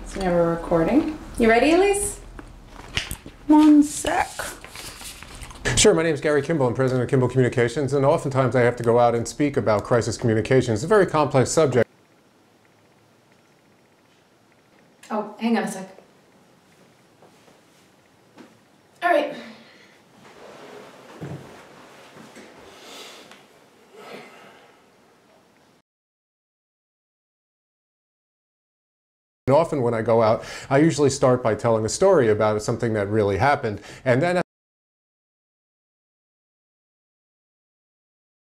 So now we're recording. You ready, Elise? One sec. Sure, my name is Gary Kimball. I'm president of Kimball Communications, and oftentimes I have to go out and speak about crisis communications. It's a very complex subject. Oh, hang on a sec. All right. And often when I go out, I usually start by telling a story about something that really happened, and then